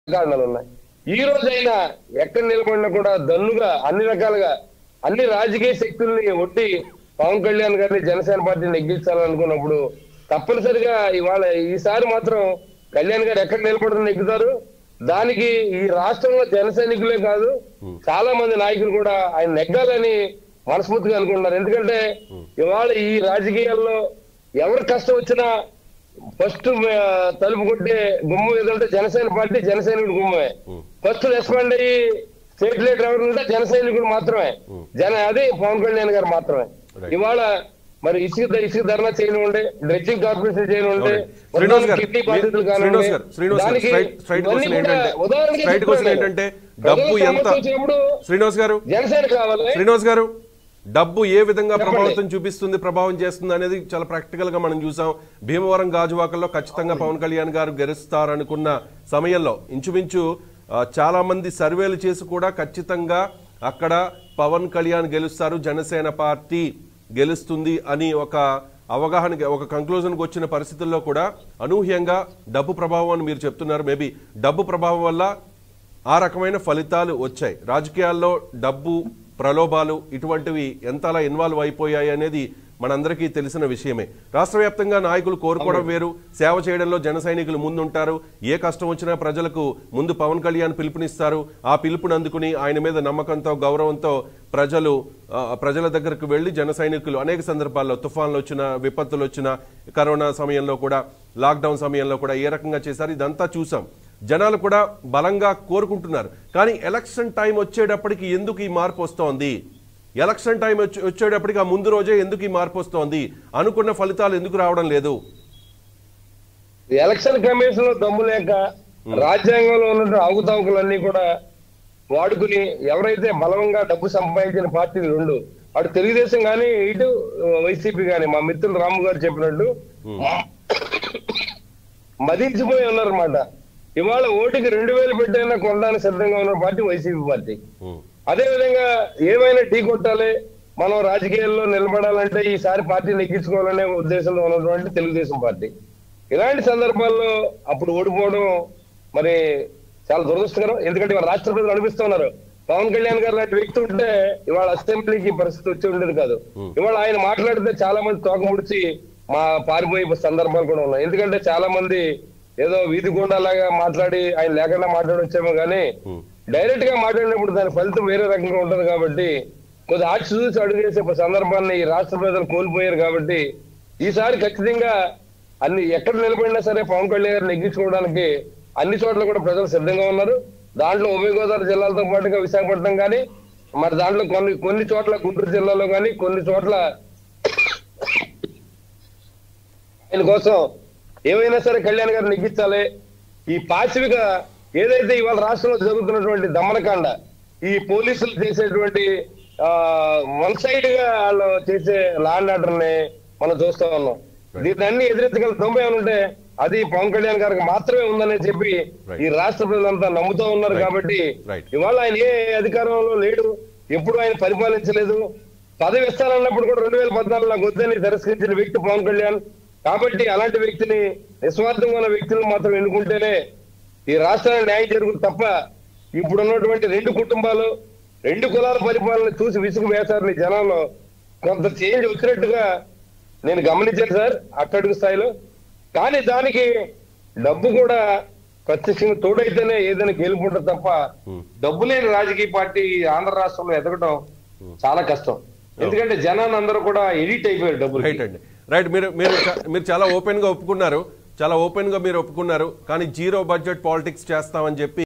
కారణాలు ఉన్నాయి. ఈ రోజైనా ఎక్కడ నిలబడినా కూడా దన్నుగా అన్ని రకాలుగా అన్ని రాజకీయ శక్తుల్ని ఒట్టి పవన్ కళ్యాణ్ గారిని జనసేన పార్టీని నెగ్గించాలనుకున్నప్పుడు తప్పనిసరిగా ఇవాళ ఈసారి మాత్రం కళ్యాణ్ గారు ఎక్కడ నిలబడిన నెగ్గుతారు. దానికి ఈ రాష్ట్రంలో జన సైనికులే కాదు చాలా మంది నాయకులు కూడా ఆయన నెగ్గాలని మనస్ఫూర్తిగా అనుకుంటున్నారు. ఎందుకంటే ఇవాళ ఈ రాజకీయాల్లో ఎవరు కష్టం వచ్చినా ఫస్ట్ తలుపు కొట్టే గుమ్మం ఏదంటే జనసేన పార్టీ, జనసైనికుడు గుమ్మమే. ఫస్ట్ రెస్పాండ్ అయ్యి స్టేట్ లీడర్ ఎవరు ఉంటే జనసైనికుడు మాత్రమే, అదే పవన్ కళ్యాణ్ గారు మాత్రమే. ఇవాళ మరి ఇసుక ధర్నా చేయనివ్వండి, డ్రెడ్జింగ్ కార్పొరేషన్ చేయనివ్వండి, కిడ్నీ బాధితులు కానివ్వండి, జనసేన కావాలి. శ్రీనివాస్ గారు, డబ్బు ఏ విధంగా ప్రభావితం చూపిస్తుంది, ప్రభావం చేస్తుంది అనేది చాలా ప్రాక్టికల్ గా మనం చూసాం. భీమవరం గాజువాకల్లో ఖచ్చితంగా పవన్ కళ్యాణ్ గారు గెలుస్తారనుకున్న సమయంలో ఇంచుమించు చాలా మంది సర్వేలు చేసి కూడా ఖచ్చితంగా అక్కడ పవన్ కళ్యాణ్ గెలుస్తారు, జనసేన పార్టీ గెలుస్తుంది అని ఒక అవగాహన, ఒక కంక్లూజన్కి వచ్చిన పరిస్థితుల్లో కూడా అనూహ్యంగా డబ్బు ప్రభావం అని మీరు చెప్తున్నారు. మేబీ డబ్బు ప్రభావం వల్ల ఆ రకమైన ఫలితాలు వచ్చాయి. రాజకీయాల్లో డబ్బు, ప్రలోభాలు ఇటువంటివి ఎంతలా ఇన్వాల్వ్ అయిపోయాయి అనేది మనందరికీ తెలిసిన విషయమే. రాష్ట్ర వ్యాప్తంగా నాయకులు కోరుకోవడం వేరు, సేవ చేయడంలో జన సైనికులు ముందుంటారు. ఏ కష్టం వచ్చినా ప్రజలకు ముందు పవన్ కళ్యాణ్ పిలుపునిస్తారు. ఆ పిలుపుని అందుకుని ఆయన మీద నమ్మకంతో, గౌరవంతో ప్రజల దగ్గరకు వెళ్లి జన సైనికులు అనేక సందర్భాల్లో తుఫాన్లు వచ్చినా, విపత్తులు వచ్చినా, కరోనా సమయంలో కూడా, లాక్డౌన్ సమయంలో కూడా ఏ రకంగా చేశారు ఇదంతా చూసాం. జనాలు కూడా బలంగా కోరుకుంటున్నారు. కానీ ఎలక్షన్ టైం వచ్చేటప్పటికి ఎందుకు ఈ మార్పు వస్తోంది? ఎలక్షన్ టైం వచ్చేటప్పటికి ఆ ముందు రోజే ఎందుకు ఈ మార్పు వస్తోంది? అనుకున్న ఫలితాలు ఎందుకు రావడం లేదు? ఎలక్షన్ కమిషన్ లో దమ్ము లేక రాజ్యాంగంలో ఉన్న అవకతవకలన్నీ కూడా వాడుకుని ఎవరైతే బలంగా డబ్బు సంపాదించిన పార్టీలు రెండు, అటు తెలుగుదేశం కానీ ఇటు వైసీపీ కానీ, మా మిత్రులు రాము గారు చెప్పినట్టు మదించిపోయి ఉన్నారన్నమాట. ఇవాళ ఓటుకి 2000 పెట్టైనా కొనడానికి సిద్ధంగా ఉన్న పార్టీ వైసీపీ పార్టీ. అదే విధంగా ఏమైనా ఢీ కొట్టాలి, మనం రాజకీయాల్లో నిలబడాలంటే ఈసారి పార్టీని ఎక్కించుకోవాలనే ఉద్దేశంలో ఉన్నటువంటి తెలుగుదేశం పార్టీ. ఇలాంటి సందర్భాల్లో అప్పుడు ఓడిపోవడం మరి చాలా దురదృష్టకరం. ఎందుకంటే ఇవాళ రాష్ట్ర ప్రజలు అనిపిస్తున్నారు, పవన్ కళ్యాణ్ గారు లాంటి వ్యక్తి ఉంటే ఇవాళ అసెంబ్లీకి పరిస్థితి వచ్చి ఉండేది కాదు. ఇవాళ ఆయన మాట్లాడితే చాలా మంది తోక ముడిచి పారిపోయే సందర్భాలు కూడా ఉన్నాయి. ఎందుకంటే చాలా మంది ఏదో వీధి గుండాలాగా మాట్లాడి ఆయన లేకుండా మాట్లాడొచ్చేమో కానీ డైరెక్ట్ గా మాట్లాడినప్పుడు దాని ఫలితం వేరే రకంగా ఉంటది. కాబట్టి కొద్ది ఆచి చూసి అడుగు చేసే సందర్భాన్ని ఈ రాష్ట్ర ప్రజలు కోల్పోయారు. కాబట్టి ఈసారి ఖచ్చితంగా అన్ని ఎక్కడ నిలబడినా సరే పవన్ కళ్యాణ్ గారిని నెగ్గించుకోవడానికి అన్ని చోట్ల కూడా ప్రజలు సిద్ధంగా ఉన్నారు. దాంట్లో ఉభయ గోదావరి జిల్లాలతో పాటుగా విశాఖపట్నం కానీ, మరి దాంట్లో కొన్ని చోట్ల గుంటూరు జిల్లాలో కానీ, కొన్ని చోట్ల ఆయన కోసం ఏమైనా సరే కళ్యాణ్ గారిని నెగ్గించాలి. ఈ పాశవిక ఏదైతే ఇవాళ రాష్ట్రంలో జరుగుతున్నటువంటి దమనకాండ, ఈ పోలీసులు చేసేటువంటి వన్ సైడ్ గా వాళ్ళు చేసే లా అండ్ ఆర్డర్ ని మనం చూస్తా ఉన్నాం. దీన్ని అన్ని ఎదిరించగల దమ్ము ఏమంటే అది పవన్ కళ్యాణ్ గారికి మాత్రమే ఉందని చెప్పి ఈ రాష్ట్ర ప్రజలంతా నమ్ముతూ ఉన్నారు. కాబట్టి ఇవాళ ఆయన ఏ అధికారంలో లేడు, ఎప్పుడు ఆయన పరిపాలించలేదు. పదవి ఇస్తానన్నప్పుడు కూడా 2014 నాకు వద్దని తిరస్కరించిన వ్యక్తి పవన్ కళ్యాణ్. కాబట్టి అలాంటి వ్యక్తిని, నిస్వార్థంగా ఉన్న వ్యక్తులను మాత్రం ఎన్నుకుంటేనే ఈ రాష్ట్రానికి న్యాయం జరుగుతుంది తప్ప ఇప్పుడున్నటువంటి 2 కుటుంబాలు, 2 కులాల పరిపాలన చూసి విసుగు వేశారు జనంలో. కొంత చేంజ్ వచ్చినట్టుగా నేను గమనించాను సార్ అట్టడుగు స్థాయిలో. కానీ దానికి డబ్బు కూడా ప్రత్యక్షంగా తోడైతేనే ఏదైనా గెలుపుంటుంది తప్ప డబ్బు లేని రాజకీయ పార్టీ ఆంధ్ర రాష్ట్రంలో ఎదగడం చాలా కష్టం. ఎందుకంటే జనాన్ని అందరూ కూడా ఎడిట్ అయిపోయారు డబ్బులు. రైట్, మీరు చాలా ఓపెన్ గా ఒప్పుకున్నారు, చాలా ఓపెన్ గా మీరు ఒప్పుకున్నారు. కానీ జీరో బడ్జెట్ పాలిటిక్స్ చేస్తామని చెప్పి